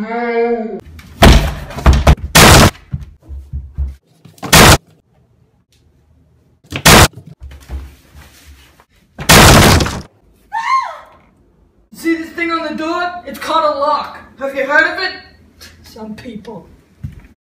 See this thing on the door? It's called a lock. Have you heard of it? Some people.